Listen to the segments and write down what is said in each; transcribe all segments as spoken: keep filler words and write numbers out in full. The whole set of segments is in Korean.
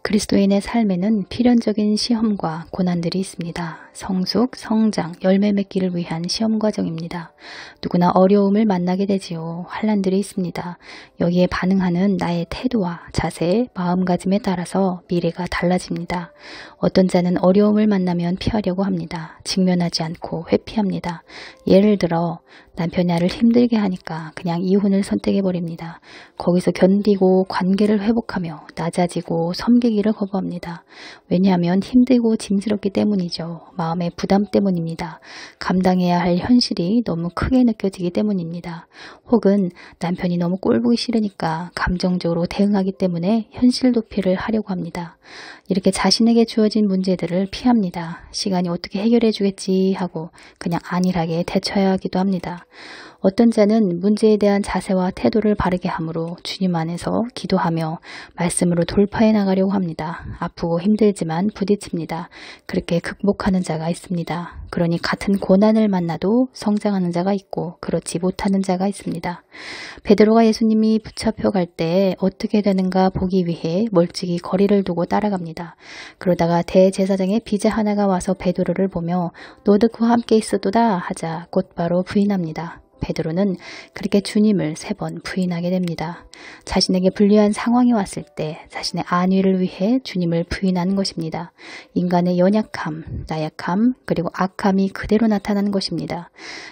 그리스도인의 삶에는 필연적인 시험과 고난들이 있습니다. 성숙, 성장, 열매 맺기를 위한 시험 과정입니다. 누구나 어려움을 만나게 되지요. 환난들이 있습니다. 여기에 반응하는 나의 태도와 자세, 마음가짐에 따라서 미래가 달라집니다. 어떤 자는 어려움을 만나면 피하려고 합니다. 직면하지 않고 회피합니다. 예를 들어 남편이 나를 힘들게 하니까 그냥 이혼을 선택해버립니다. 거기서 견디고 관계를 회복하며 낮아지고 섬기기를 거부합니다. 왜냐하면 힘들고 짐스럽기 때문이죠. 마음의 부담 때문입니다. 감당해야 할 현실이 너무 크게 느껴지기 때문입니다. 혹은 남편이 너무 꼴보기 싫으니까 감정적으로 대응하기 때문에 현실 도피를 하려고 합니다. 이렇게 자신에게 주어진 문제들을 피합니다. 시간이 어떻게 해결해 주겠지 하고 그냥 안일하게 대처해야 하기도 합니다. 어떤 자는 문제에 대한 자세와 태도를 바르게 함으로 주님 안에서 기도하며 말씀으로 돌파해 나가려고 합니다. 아프고 힘들지만 부딪힙니다. 그렇게 극복하는 자가 있습니다. 그러니 같은 고난을 만나도 성장하는 자가 있고 그렇지 못하는 자가 있습니다. 베드로가 예수님이 붙잡혀 갈 때 어떻게 되는가 보기 위해 멀찍이 거리를 두고 따라갑니다. 그러다가 대제사장의 비자 하나가 와서 베드로를 보며 너도 그와 함께 있었도다 하자 곧바로 부인합니다. 베드로는 그렇게 주님을 세 번 부인하게 됩니다. 자신에게 불리한 상황이 왔을 때 자신의 안위를 위해 주님을 부인하는 것입니다. 인간의 연약함, 나약함, 그리고 악함이 그대로 나타나는 것입니다.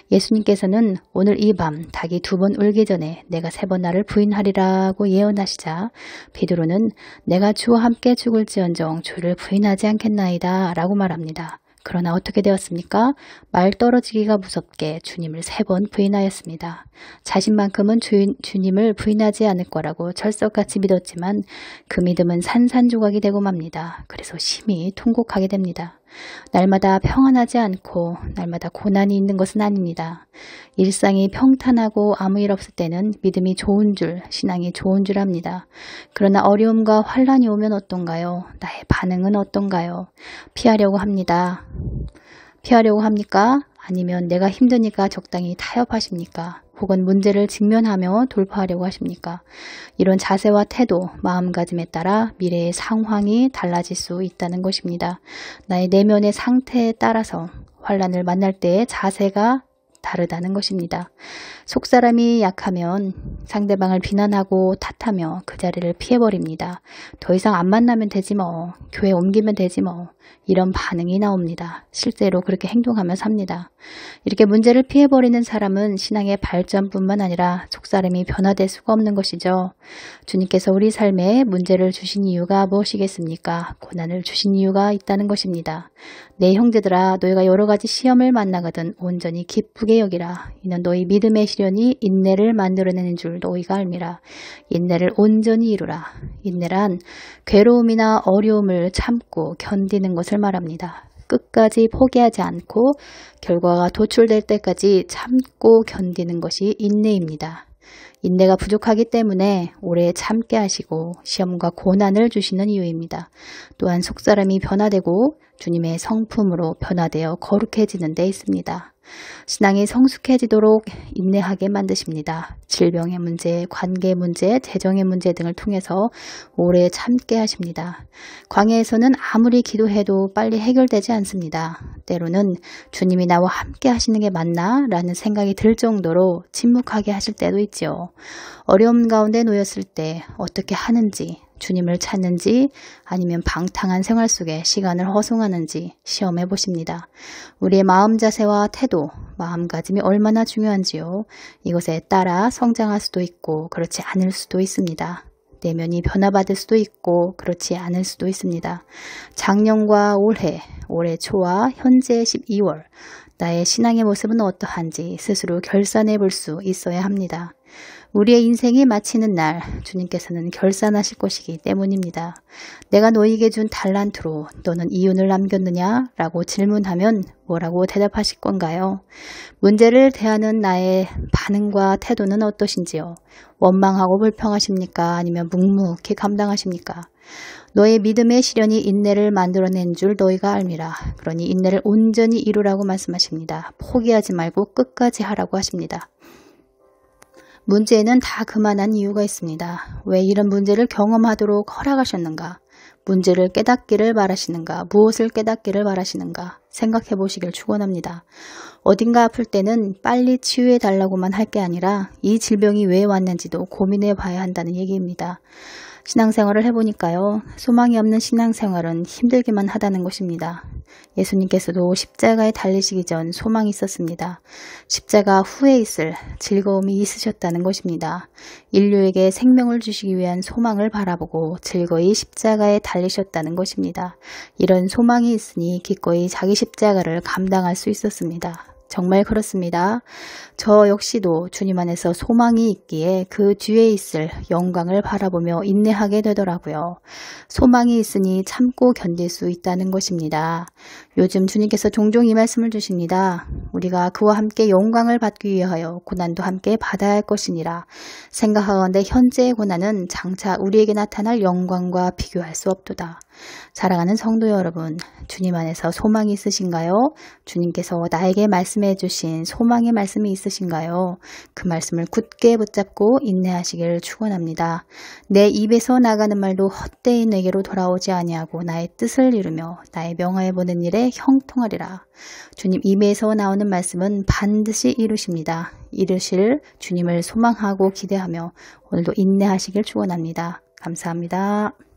예수님께서는 오늘 이 밤 닭이 두 번 울기 전에 내가 세 번 나를 부인하리라고 예언하시자 베드로는 내가 주와 함께 죽을지언정 주를 부인하지 않겠나이다 라고 말합니다. 그러나 어떻게 되었습니까? 말 떨어지기가 무섭게 주님을 세 번 부인하였습니다. 자신만큼은 주, 주님을 부인하지 않을 거라고 철석같이 믿었지만 그 믿음은 산산조각이 되고 맙니다. 그래서 심히 통곡하게 됩니다. 날마다 평안하지 않고 날마다 고난이 있는 것은 아닙니다. 일상이 평탄하고 아무 일 없을 때는 믿음이 좋은 줄, 신앙이 좋은 줄 압니다. 그러나 어려움과 환란이 오면 어떤가요? 나의 반응은 어떤가요? 피하려고 합니다. 피하려고 합니까? 아니면 내가 힘드니까 적당히 타협하십니까? 혹은 문제를 직면하며 돌파하려고 하십니까? 이런 자세와 태도, 마음가짐에 따라 미래의 상황이 달라질 수 있다는 것입니다. 나의 내면의 상태에 따라서 환란을 만날 때의 자세가 다르다는 것입니다. 속사람이 약하면 상대방을 비난하고 탓하며 그 자리를 피해버립니다. 더 이상 안 만나면 되지 뭐, 교회 옮기면 되지 뭐, 이런 반응이 나옵니다. 실제로 그렇게 행동하며 삽니다. 이렇게 문제를 피해버리는 사람은 신앙의 발전뿐만 아니라 속사람이 변화될 수가 없는 것이죠. 주님께서 우리 삶에 문제를 주신 이유가 무엇이겠습니까? 고난을 주신 이유가 있다는 것입니다. 내 형제들아 너희가 여러 가지 시험을 만나거든 온전히 기쁘게 여기라. 이는 너희 믿음의 시련이 인내를 만들어내는 줄 너희가 알미라. 인내를 온전히 이루라. 인내란 괴로움이나 어려움을 참고 견디는 것을 말합니다. 끝까지 포기하지 않고 결과가 도출될 때까지 참고 견디는 것이 인내입니다. 인내가 부족하기 때문에 오래 참게 하시고 시험과 고난을 주시는 이유입니다. 또한 속사람이 변화되고 주님의 성품으로 변화되어 거룩해지는 데 있습니다. 신앙이 성숙해지도록 인내하게 만드십니다. 질병의 문제, 관계 문제, 재정의 문제 등을 통해서 오래 참게 하십니다. 광야에서는 아무리 기도해도 빨리 해결되지 않습니다. 때로는 주님이 나와 함께 하시는 게 맞나? 라는 생각이 들 정도로 침묵하게 하실 때도 있죠. 어려움 가운데 놓였을 때 어떻게 하는지, 주님을 찾는지 아니면 방탕한 생활 속에 시간을 허송하는지 시험해 보십니다. 우리의 마음 자세와 태도, 마음가짐이 얼마나 중요한지요. 이것에 따라 성장할 수도 있고 그렇지 않을 수도 있습니다. 내면이 변화받을 수도 있고 그렇지 않을 수도 있습니다. 작년과 올해, 올해 초와 현재 십이월 나의 신앙의 모습은 어떠한지 스스로 결산해 볼 수 있어야 합니다. 우리의 인생이 마치는 날 주님께서는 결산하실 것이기 때문입니다. 내가 너에게 준 달란트로 너는 이윤을 남겼느냐? 라고 질문하면 뭐라고 대답하실 건가요? 문제를 대하는 나의 반응과 태도는 어떠신지요? 원망하고 불평하십니까? 아니면 묵묵히 감당하십니까? 너의 믿음의 시련이 인내를 만들어낸 줄 너희가 알미라. 그러니 인내를 온전히 이루라고 말씀하십니다. 포기하지 말고 끝까지 하라고 하십니다. 문제에는 다 그만한 이유가 있습니다. 왜 이런 문제를 경험하도록 허락하셨는가? 문제를 깨닫기를 바라시는가, 무엇을 깨닫기를 바라시는가 생각해 보시길 축원합니다. 어딘가 아플 때는 빨리 치유해 달라고만 할 게 아니라 이 질병이 왜 왔는지도 고민해 봐야 한다는 얘기입니다. 신앙생활을 해보니까요. 소망이 없는 신앙생활은 힘들기만 하다는 것입니다. 예수님께서도 십자가에 달리시기 전 소망이 있었습니다. 십자가 후에 있을 즐거움이 있으셨다는 것입니다. 인류에게 생명을 주시기 위한 소망을 바라보고 즐거이 십자가에 달리셨다는 것입니다. 이런 소망이 있으니 기꺼이 자기 십자가를 감당할 수 있었습니다. 정말 그렇습니다. 저 역시도 주님 안에서 소망이 있기에 그 뒤에 있을 영광을 바라보며 인내하게 되더라고요. 소망이 있으니 참고 견딜 수 있다는 것입니다. 요즘 주님께서 종종 이 말씀을 주십니다. 우리가 그와 함께 영광을 받기 위하여 고난도 함께 받아야 할 것이니라. 생각하건대 현재의 고난은 장차 우리에게 나타날 영광과 비교할 수 없도다. 사랑하는 성도 여러분, 주님 안에서 소망이 있으신가요? 주님께서 나에게 말씀해 주신 소망의 말씀이 있으신가요? 그 말씀을 굳게 붙잡고 인내하시기를 축원합니다. 내 입에서 나가는 말도 헛되이 내게로 돌아오지 아니하고 나의 뜻을 이루며 나의 명하에 보는 일에 형통하리라. 주님 입에서 나오는 말씀은 반드시 이루십니다. 이루실 주님을 소망하고 기대하며 오늘도 인내하시길 축원합니다. 감사합니다.